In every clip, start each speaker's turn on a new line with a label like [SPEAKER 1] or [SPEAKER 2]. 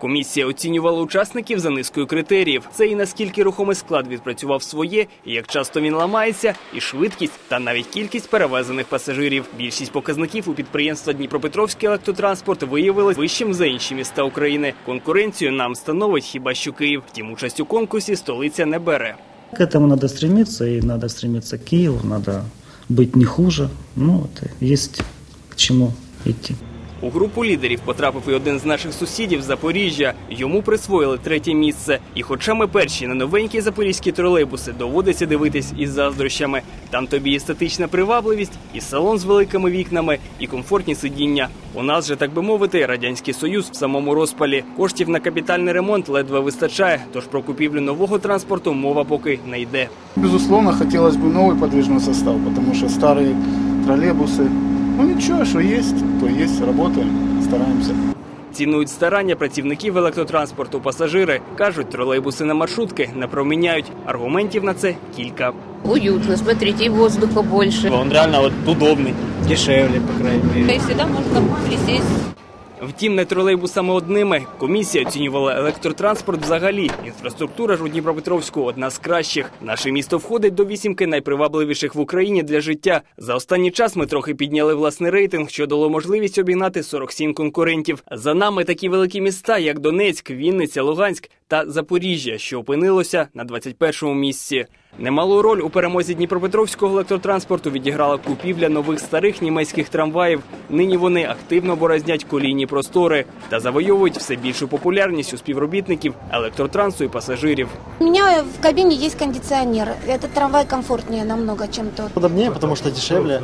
[SPEAKER 1] Комісія оцінювала учасників за низкою критеріїв. Це і наскільки рухомий склад відпрацював своє, і як часто він ламається, і швидкість, та навіть кількість перевезених пасажирів. Більшість показників у підприємства «Дніпропетровський електротранспорт» виявилось вищим за інші міста України. Конкуренцію нам становить хіба що Київ. Втім, участь у конкурсі столиця не бере.
[SPEAKER 2] К этому надо стремиться, и надо стремиться к Киеву, надо быть не хуже. Ну, это есть к чему идти.
[SPEAKER 1] У групу лідерів потрапив і один з наших сусідів з Запоріжжя. Йому присвоїли 3-є місце. І хоча ми перші на новенькі запорізькі тролейбуси, доводиться дивитись із заздрощами. Там тобі і естетична привабливість, і салон з великими вікнами, і комфортні сидіння. У нас же, так би мовити, Радянський Союз в самому розпалі. Коштів на капітальний ремонт ледве вистачає, тож про купівлю нового транспорту мова поки не йде.
[SPEAKER 3] Безусловно, хотілося б новий подвижний состав, тому що старі тролейбуси, ну нічого, що є, то є, працюємо, стараємося.
[SPEAKER 1] Цінують старання працівників електротранспорту. Пасажири кажуть, тролейбуси на маршрутки не проміняють. Аргументів на це кілька.
[SPEAKER 4] Уютно, смотрите, и воздуха больше.
[SPEAKER 5] Он реально удобный, дешевле, по крайней мере.
[SPEAKER 4] И всегда можно присесть.
[SPEAKER 1] Втім, не тролейбусами одними. Комісія оцінювала електротранспорт взагалі. Інфраструктура ж у Дніпропетровську одна з кращих. Наше місто входить до 8-ки найпривабливіших в Україні для життя. За останній час ми трохи підняли власний рейтинг, що дало можливість обігнати 47 конкурентів. За нами такі великі міста, як Донецьк, Вінниця, Луганськ та Запоріжжя, що опинилося на 21-му місці. Немалу роль у перемозі Дніпропетровського електротранспорту відіграла купівля нових старих німецьких трамваїв. Нині вони активно борознять колійні простори та завойовують все більшу популярність у співробітників електротрансу і пасажирів.
[SPEAKER 6] У меня в кабине есть кондиционер. Этот трамвай комфортнее намного, чем тот.
[SPEAKER 7] Удобнее, потому что дешевле.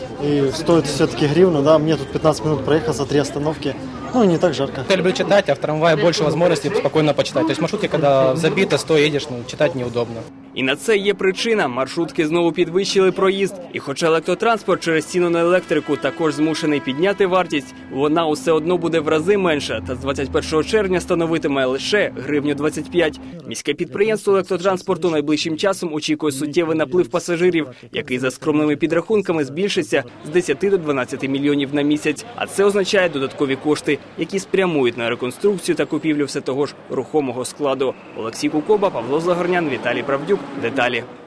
[SPEAKER 7] И стоит все-таки гривну, да. Мне тут 15 минут проехать за 3 остановки. Ну, не так жарко.
[SPEAKER 5] Я люблю читать, а в трамвае больше возможностей спокойно почитать. То есть маршрутки, когда забито, стоя едешь, читать неудобно.
[SPEAKER 1] І на це є причина. Маршрутки знову підвищили проїзд. І хоча електротранспорт через ціну на електрику також змушений підняти вартість, вона усе одно буде в рази менша. Та з 21 червня становитиме лише гривню 25. Міське підприємство електротранспорту найближчим часом очікує суттєвий наплив пасажирів, який за скромними підрахунками збільшиться з 10 до 12 мільйонів на місяць. А це означає додаткові кошти, які спрямують на реконструкцію та купівлю все того ж рухомого складу. Олексій Кукоба, Павло Загорнян, Віталій Правдюк. Деталі.